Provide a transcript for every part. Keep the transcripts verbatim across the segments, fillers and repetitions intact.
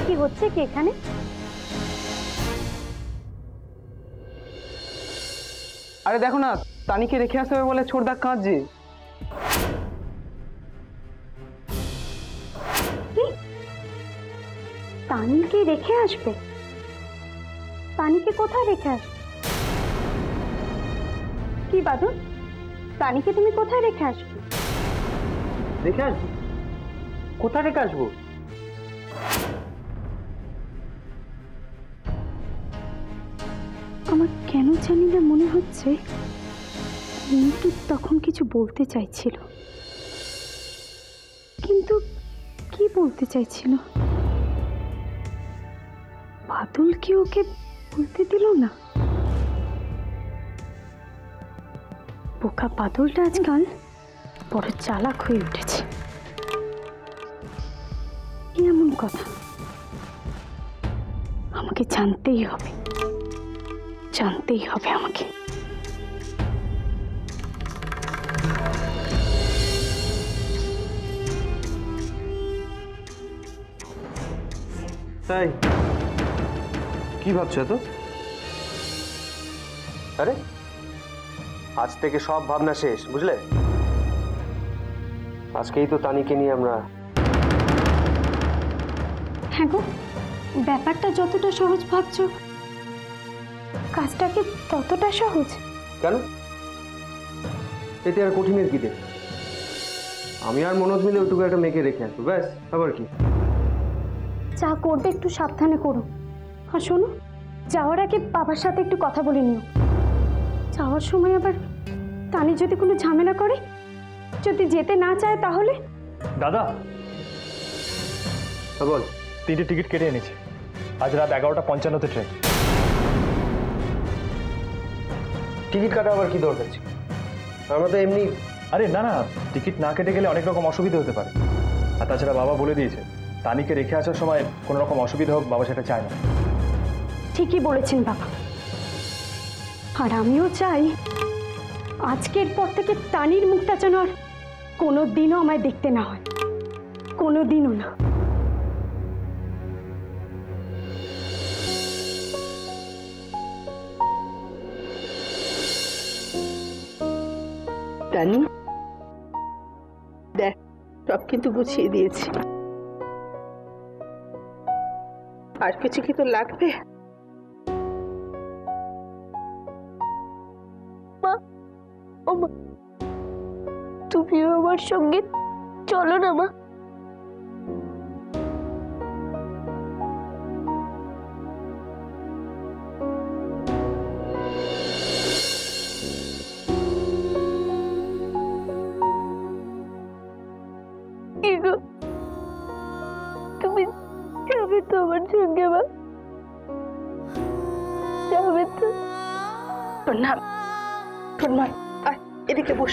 কি হচ্ছে কি এখানে? আরে দেখো না, তানিকে রেখে আসতে হবে বলে ছোটদা কাঁদছে। তানিকে রেখে আসবে? তানিকে কোথায় রেখে আসবে? কি বাদল, তানিকে তুমি কোথায় রেখে আসবে? রেখে আসবো? কোথায় রেখে আসবো? আমার কেন জানি না মনে হচ্ছে রিন্টু তখন কিছু বলতে চাইছিল, কিন্তু কি বলতে চাইছিল? বাদল কি ওকে বলতে দিল না? বোকা বাদলটা আজকাল বড় চালাক হয়ে উঠেছে। এমন কথা আমাকে জানতেই হবে, জানতেই হবে আমাকে। তাই কি ভাবছো তো? আরে আজ থেকে সব ভাবনা শেষ, বুঝলে? আজকেই তো তানিকে নিয়ে আমরা। হ্যাঁ গো, ব্যাপারটা যতটা সহজ ভাবছো কাজটা কি ততটা সহজ? কেন? এতে আর কঠিনের কি দেখ? আমি আর মনোজ মিলে ওইটুকু একটা মেয়েকে রেখে আসবো, ব্যাস। আবার কি? যা করবে একটু সাবধানে করো। আর শোনো, যাওয়ার আগে বাবার সাথে একটু কথা বলে নিও। যাওয়ার সময় আবার তানি যদি কোনো ঝামেলা করে, যদি যেতে না চায় তাহলে। দাদা, বল। তিনটে টিকিট কেটে এনেছি, আজ রাত এগারোটা পঞ্চান্নতে ট্রেন। টিকিট কাটা আবার কি দরকার ছিল? আমরা তো এমনি। আরে না না, টিকিট না কেটে গেলে অনেক রকম অসুবিধা হতে পারে। আর তাছাড়া বাবা বলে দিয়েছে তানিকে রেখে আসার সময় কোনো রকম অসুবিধা হোক, বাবা সেটা চায় না। ঠিকই বলেছেন বাবা, আর আমিও চাই আজকের পর থেকে তানির মুখটা যেন আর কোনো দিনও আমায় দেখতে না হয়, কোনো দিনও না। তানি, দেখ সব কিন্তু গুছিয়ে দিয়েছি। আর কিছু কি তোর লাগবে? মা, ও মা, তুমিও আমার সঙ্গে চলো না মা। তুমি যাবে তো আমার সঙ্গে মা? যাবে তো? প্রণাম, প্রণাম। আয় এদিকে বস।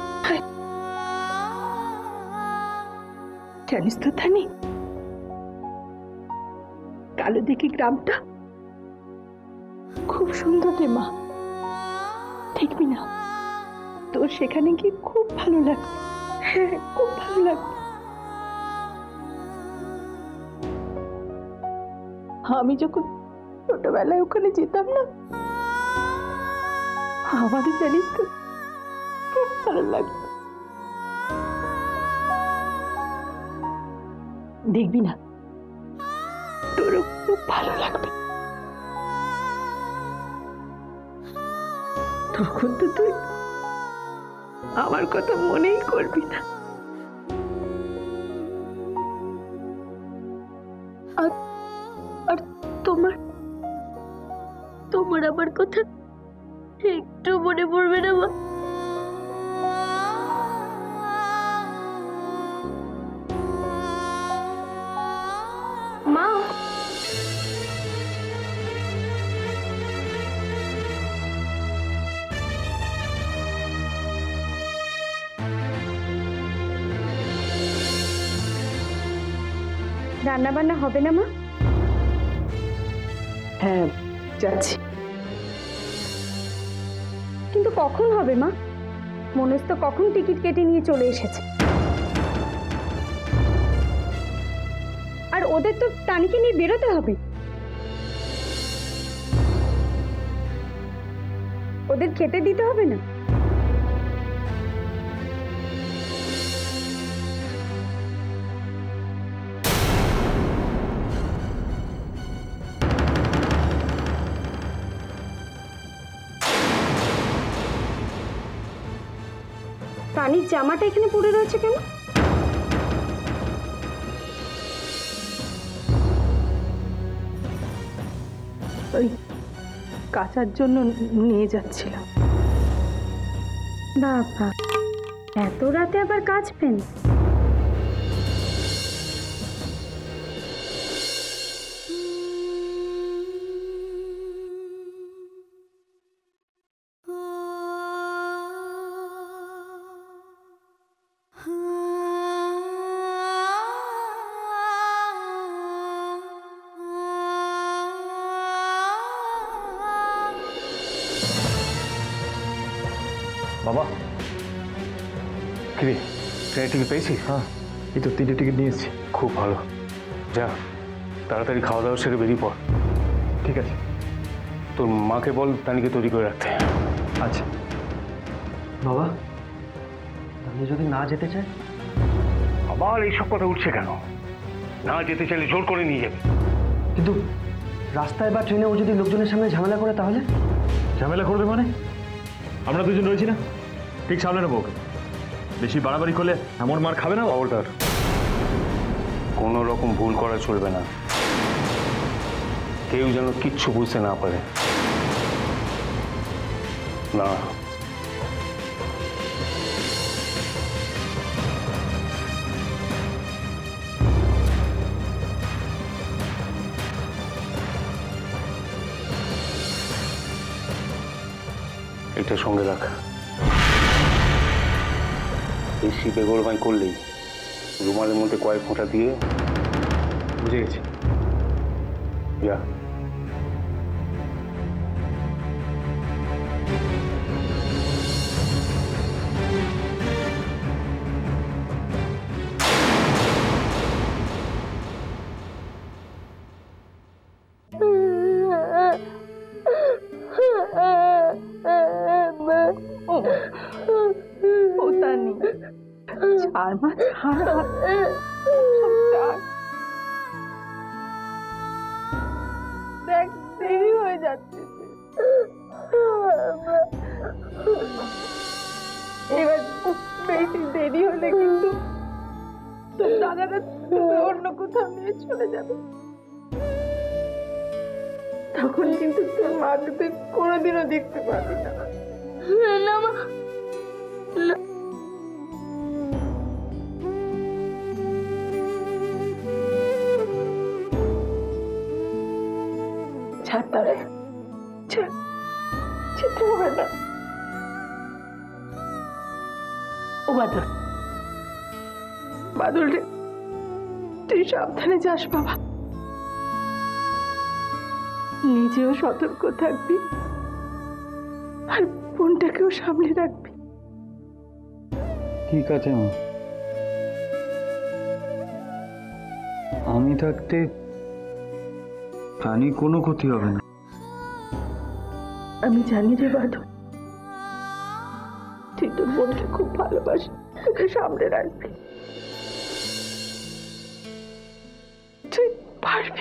জানিস তো তানি, কালো দিঘি গ্রামটা খুব সুন্দর রে মা। দেখবি না তোর সেখানে গিয়ে খুব ভালো লাগবে। হ্যাঁ, খুব ভালো লাগবে। আমি যখন ছোটবেলায় ওখানে যেতাম না, আমারও জানিস তো খুব ভালো লাগতো। দেখবি না তোরও খুব ভালো লাগবে। তখন তো তুই আমার কথা মনেই করবি না। আর আর তোমার তোমার আমার কথা একটু মনে পড়বে না মা? মা, রান্না বান্না হবে না মা? হ্যাঁ যাচ্ছি। কিন্তু কখন হবে মা? মনোজ তো কখন টিকিট কেটে নিয়ে চলে এসেছে, আর ও ওদের তো তানিকে নিয়ে বেরোতে হবে। ওদের খেতে দিতে হবে না? তানির জামাটা এখানে পড়ে রয়েছে কেন? ওই কাচার জন্য নিয়ে যাচ্ছিলাম। বাবা, এত রাতে আবার কাচবেন? বাবা, কিরে ট্রেনের টিকিট পেয়েছিস? হ্যাঁ, এই তো তিনটে টিকিট নিয়ে এসেছি। খুব ভালো, যা তাড়াতাড়ি খাওয়া দাওয়া সেরে বেরিয়ে পড়। ঠিক আছে, তোর মাকে বল তানিকে তৈরি করে রাখতে। আচ্ছা বাবা, তানি যদি না যেতে চায়? আবার এইসব কথা উঠছে কেন? না যেতে চাইলে জোর করে নিয়ে যাবে। কিন্তু রাস্তায় বা ট্রেনে ও যদি লোকজনের সামনে ঝামেলা করে তাহলে? ঝামেলা করবে মানে? আমরা দুজন রয়েছি না, ঠিক সামনে নেবো ওকে। বেশি বাড়াবাড়ি করলে এমন মার খাবে না খবরদার। কোনো রকম ভুল করা চলবে না, কেউ যেন কিচ্ছু বুঝতে না পারে। না, এটা সঙ্গে রাখ। বেশি বেগরবাই করলেই রুমালের মধ্যে কয়েক ফোঁটা দিয়ে। বুঝে গেছি। যা। ও তানি, ছাড় মা, ছাড়। দেখ দেরি হয়ে যাচ্ছে। এবার বেশি দেরি হলে কিন্তু তোর দাদারা অন্য কোথাও নিয়ে চলে যাবে। তখন কিন্তু তোর মাকে তুই কোনোদিনও দেখতে পাবি না। না মা, না। ছাড় তারে, ছাড়, যেতে হবে না। ও বাদল, বাদল রে, তুই সাবধানে যাস বাবা। নিজেও সতর্ক থাকবি আর বোনটাকেও সামলে রাখবি। ঠিক আছে মা, আমি থাকতে প্রাণী কোনো ক্ষতি হবে না। আমি জানি রে বাদল, তুই তোর বোনকে খুব ভালোবাসি, তোকে সামলে রাখবি, তুই পারবি।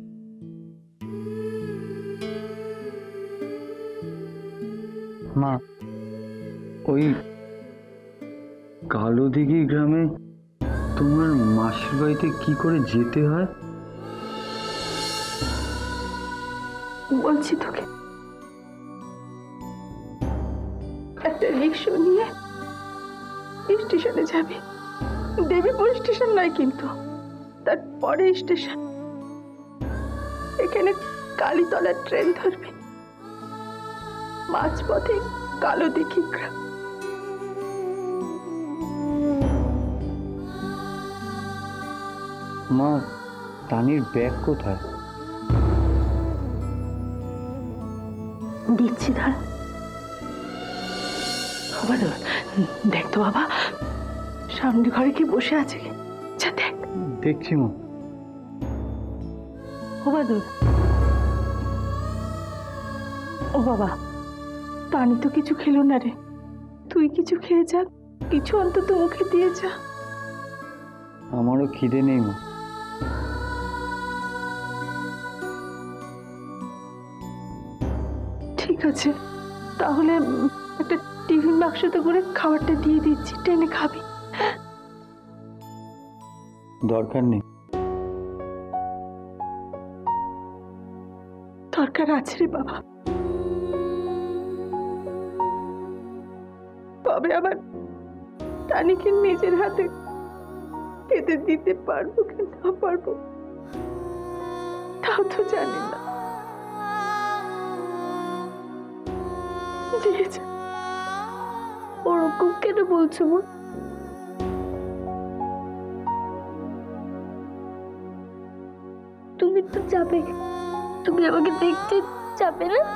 মা, ওই কালো দিঘি গ্রামে তোমার মাসির বাড়িতে কি করে যেতে হয়? বলছি তোকে, একটা রিক্সা নিয়ে স্টেশনে যাবি। দেবীপুর স্টেশন নয় কিন্তু, তারপরে স্টেশন। এখানে কালীতলার ট্রেন ধরবি, মাঝপথে কালো দিঘি গ্রাম। মা, তানির ব্যাগ কোথায়? দিচ্ছি দাঁড়া। বাবা, দেখ তো বাবা, সামনে ঘরে কি বসে আছে? যা দেখ। দেখছি মা। ও বাদুর, ও বাবা, তানি তো কিছু খেলো না রে, তুই কিছু খেয়ে যা, কিছু অন্তত মুখে দিয়ে যা। আমারও খিদে নেই মা। ঠিক আছে, তাহলে একটা টিফিন বাক্সতে করে খাবারটা দিয়ে দিচ্ছি, টেনে খাবি। দরকার নেই। দরকার আছে রে বাবা, তবে আবার তানিকে নিজের হাতে খেতে দিতে পারবো কি না পারবো তাও তো জানি না। দিয়ে যা। ওরকম কেন বলছো মা? তুমি তো যাবে, তুমি আমাকে দেখতে যাবে না?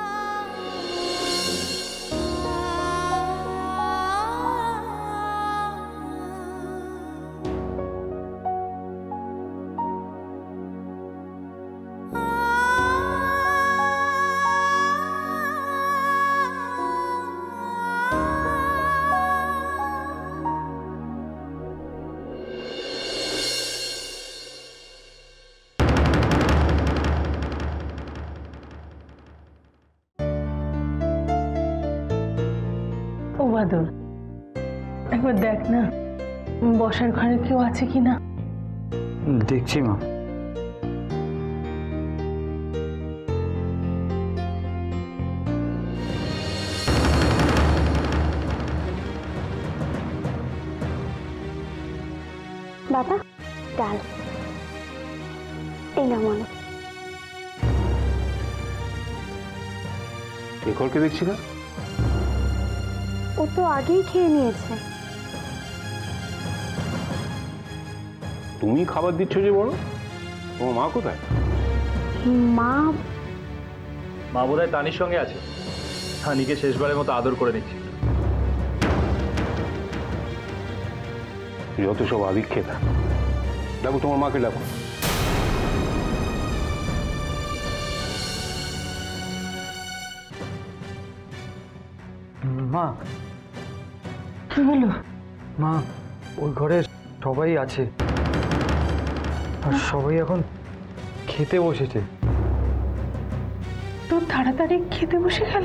ও বাদর, একবার দেখ না বসার ঘরে কেউ আছে কিনা। দেখছি মা। বাবা, ডাল এই না মনে। শেখরকে দেখছি না। ও তো আগেই খেয়ে নিয়েছে। তুমি খাবার দিচ্ছ যে বড়, তোমার মা কোথায়? মা মা বোধহয় তানির সঙ্গে আছে, তানিকে শেষবারের মতো আদর করে নিচ্ছি। যত সব আদিক্ষেতা। ডাকো তোমার মাকে, ডাকো। মা, কি হলো? মা ওই ঘরে সবাই আছে, আর সবাই এখন খেতে বসেছে। তো তাড়াতাড়ি খেতে বসে গেল,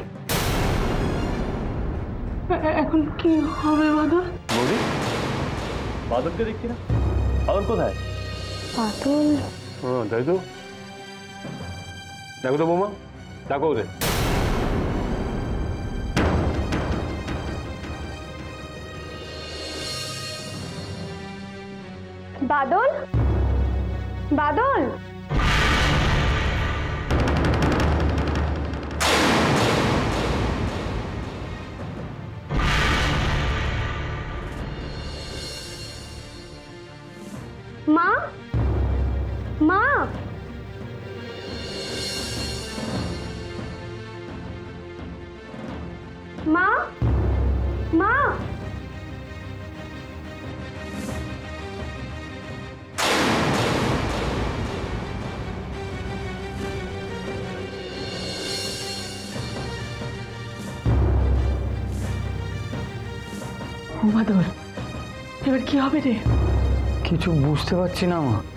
এখন কি হবে বাদল? বৌদি, বাদলকে দেখছি না, বাদল কোথায়? বাদল হ্যাঁ তাই তো। দেখো তো বৌমা, ডাকো ওদের। বাদল, বাদল, মা, মা, মা, মা, বাদল, এবার কি হবে রে? কিছু বুঝতে পারছি না মা।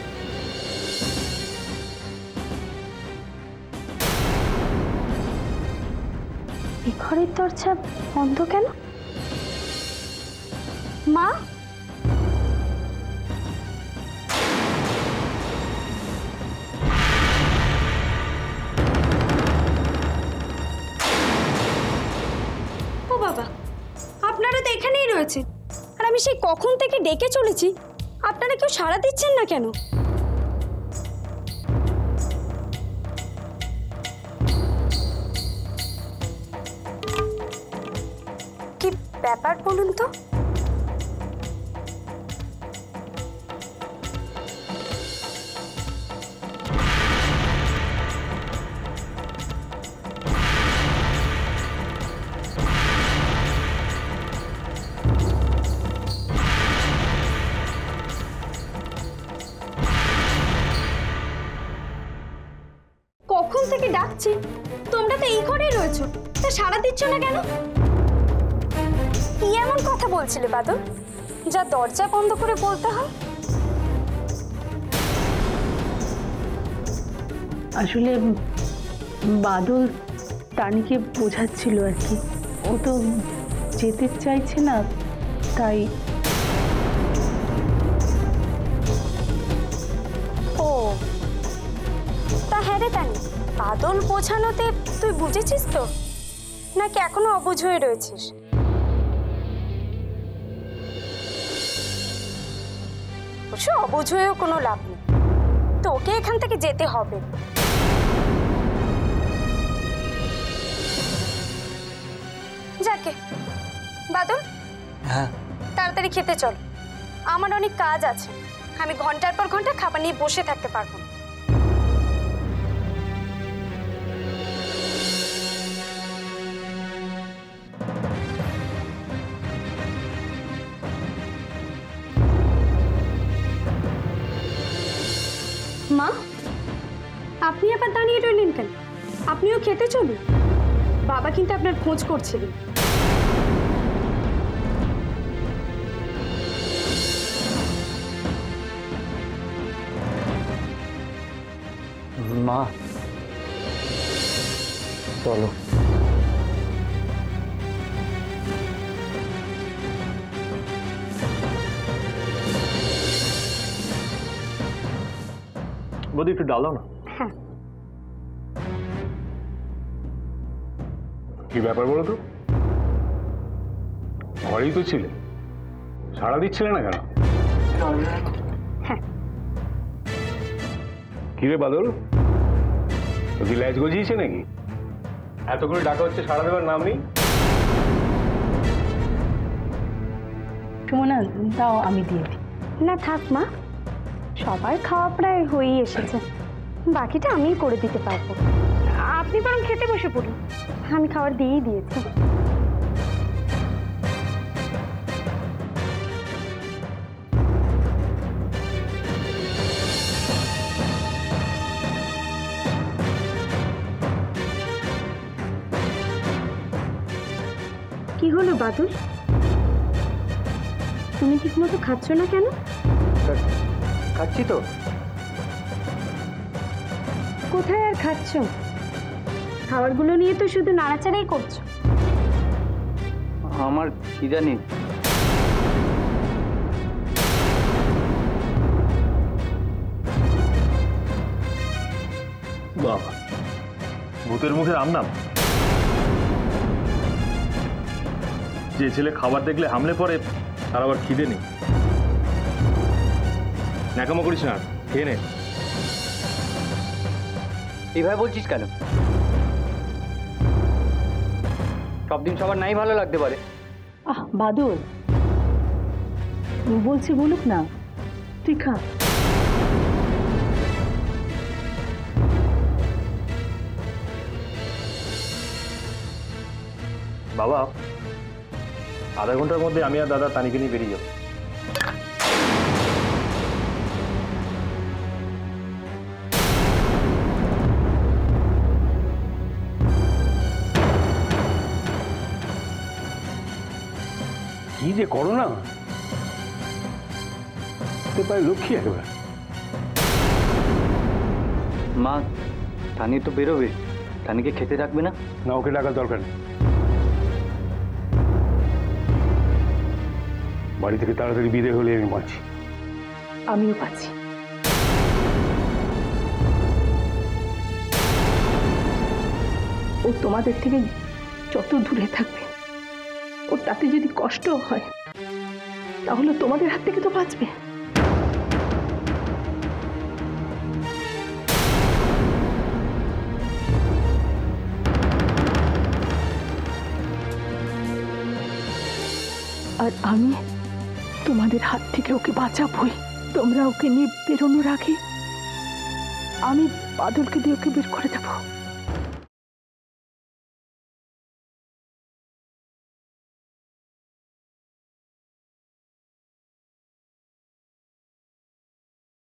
এই ঘরের দরজা বন্ধ কেন? মা, ও বাবা, আপনারা তো এখানেই রয়েছেন, আর আমি সেই কখন থেকে ডেকে চলেছি, আপনারা কেউ সাড়া দিচ্ছেন না কেন? কি ব্যাপার বলুন তো? ডাকছি, তোমরা তো এই ঘরেই রয়েছো, তা সাড়া দিচ্ছ না কেন? কি এমন কথা বলছিলে বাদল, যা দরজা বন্ধ করে বলতে হয়? আসলে বাদল তানিকে বোঝাচ্ছিল আর কি, ও তো যেতে চাইছে না, তাই। ও তা হ্যাঁ রে তানি, বাদল বোঝানোতে তুই বুঝেছিস তো, নাকি এখনো অবুঝ হয়ে রয়েছিস? অবশ্য অবুঝ হয়েও কোনো লাভ নেই, তোকে এখান থেকে যেতে হবে। যাকে বাদল, হ্যাঁ তাড়াতাড়ি খেতে চল, আমার অনেক কাজ আছে, আমি ঘন্টার পর ঘন্টা খাবার নিয়ে বসে থাকতে পারবো না। মা, আপনি আবার দাঁড়িয়ে রইলেন কেন? আপনিও খেতে চলুন, বাবা কিন্তু আপনার খোঁজ করছিলেন। মা চলো। বৌদি একটু ডাল দাও না। হ্যাঁ, কি ব্যাপার বলো তো? ঘরেই তো ছিলে, সাড়া দিচ্ছিলে না কেন? কি রে বাদল, তো কি ল্যাচ গজিয়েছে নাকি? এত করে ডাকা হচ্ছে, সাড়া দেওয়ার নাম নেই। সুমনা দাও, আমি দিয়ে দিই। না থাক মা, সবার খাওয়া প্রায় হয়েই এসেছে, বাকিটা আমিই করে দিতে পারবো। আপনি বরং খেতে বসে পড়ুন, আমি খাবার দিয়েই দিয়েছি। কি হলো বাদল, তুমি ঠিক মতো খাচ্ছ না কেন? খাচ্ছি তো। কোথায় আর খাচ্ছ? খাবারগুলো নিয়ে তো শুধু নাড়াচাড়াই করছো। আমার খিদা নেই। বাবা, ভূতের মুখে রাম নাম। যে ছেলে খাবার দেখলে হামলে পড়ে, তার আবার খিদে নেই। ন্যাকামো করিস না, খেয়ে নে। এইভাবে বলছিস কেন? সব দিন সবার নাই ভালো লাগতে পারে। আহ বাদল, বলছি বলুক না, তুই খা। বাবা, আধা ঘন্টার মধ্যে আমি আর দাদা তানিকে নিয়ে বেরিয়ে যাবো। কি যে করো না, পারে লক্ষ্মী একেবারে। মা, তানি তো বেরোবে, তানিকে খেতে রাখবে না? না, ওকে ডাকার দরকার নেই। বাড়ি থেকে তাড়াতাড়ি বিদায় হলে আমি বাঁচি। আমিও পাচ্ছি। ও তোমাদের থেকে যত দূরে থাকবে, ওর তাতে যদি কষ্ট হয়, তাহলে তোমাদের হাত থেকে তো বাঁচবে। আর আমি তোমাদের হাত থেকে ওকে বাঁচাবই। তোমরা ওকে নিয়ে বেরোনোর আগে আমি বাদলকে দিয়ে ওকে বের করে দেবো।